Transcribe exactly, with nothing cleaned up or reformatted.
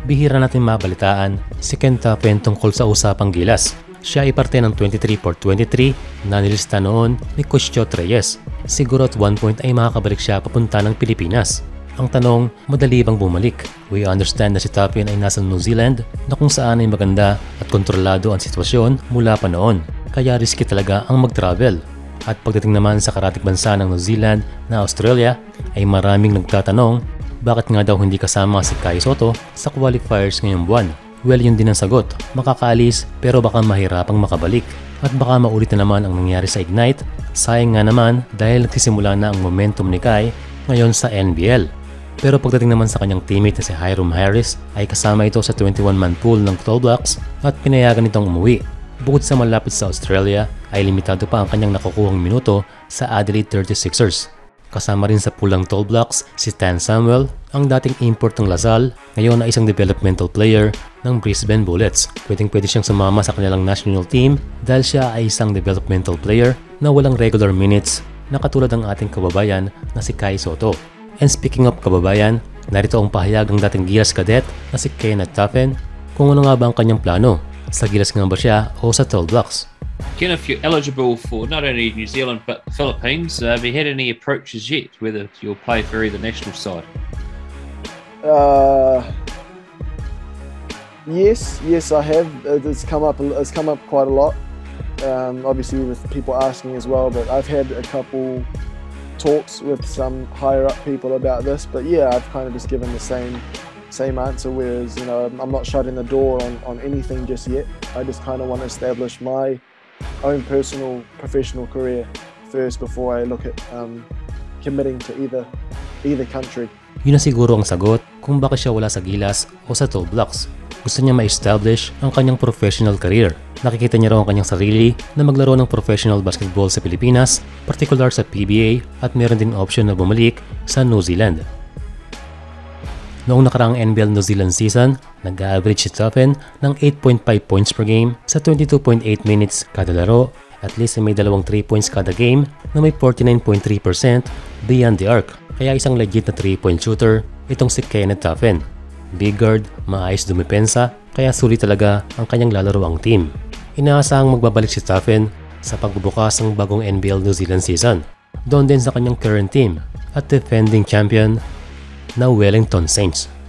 bihira natin mabalitaan si Ken Tappen tungkol sa usapang gilas. Siya ay parte ng twenty-three for twenty-three na nilista noon ni Coach Chot Reyes. Siguro at one point ay makakabalik siya papunta ng Pilipinas. Ang tanong, madali bang bumalik? We understand na si Tappen ay nasa New Zealand na kung saan ay maganda at kontrolado ang sitwasyon mula pa noon. Kaya risky talaga ang mag-travel. At pagdating naman sa karatig bansa ng New Zealand na Australia, ay maraming nagtatanong bakit nga daw hindi kasama si Kai Sotto sa qualifiers ngayong buwan. Well, yun din ang sagot. Makakaalis pero baka mahirapang makabalik. At baka maulit na naman ang nangyari sa Ignite. Sayang nga naman dahil nagsisimula na ang momentum ni Kai ngayon sa N B L. Pero pagdating naman sa kanyang teammate na si Hyrum Harris ay kasama ito sa twenty-one man pool ng Tall Blacks at pinayagan itong umuwi. Bukod sa malapit sa Australia ay limitado pa ang kanyang nakukuhang minuto sa Adelaide thirty-sixers. Kasama rin sa pool ng Tall Blacks si Stan Samuel, ang dating import ng Lasal, ngayon na isang developmental player ng Brisbane Bullets. Pwedeng pwede siyang sumama sa kanilang national team dahil siya ay isang developmental player na walang regular minutes na katulad ng ating kababayan na si Kai Sotto. And speaking of kababayan, narito ang pahayag ng dating Gilas cadet na si Kenneth Tappen kung ano nga ba ang kanyang plano. Sa Gilas nga ba siya o sa Tall Blacks? Ken, if you're eligible for not only New Zealand but the Philippines, uh, have you had any approaches yet, whether you'll play for either national side? Uh, yes, yes, I have. It's come up. It's come up quite a lot. Um, obviously, with people asking as well, but I've had a couple talks with some higher up people about this. But yeah, I've kind of just given the same same answer. Whereas, you know, I'm not shutting the door on on anything just yet. I just kind of want to establish my own personal professional career first before I look at um, committing to either either country. Yun na siguro ang sagot kung bakit siya wala sa Gilas o sa Tall Blacks. Gusto niya ma-establish ang kanyang professional career. Nakikita niya raw ang kanyang sarili na maglaro ng professional basketball sa Pilipinas, particular sa P B A, at meron din option na bumalik sa New Zealand. Noong nakaraang N B L New Zealand season, nag-average si Tappen ng eight point five points per game sa twenty-two point eight minutes kada laro. At least may dalawang three points kada game na may forty-nine point three percent beyond the arc. Kaya isang legit na three point shooter itong si Kenneth Tappen. Big guard, maayos dumipensa, kaya sulit talaga ang kanyang lalaro ang team. Inaasahang magbabalik si Tappen sa pagbubukas ng bagong N B L New Zealand season. Doon din sa kanyang current team at defending champion na Wellington Saints.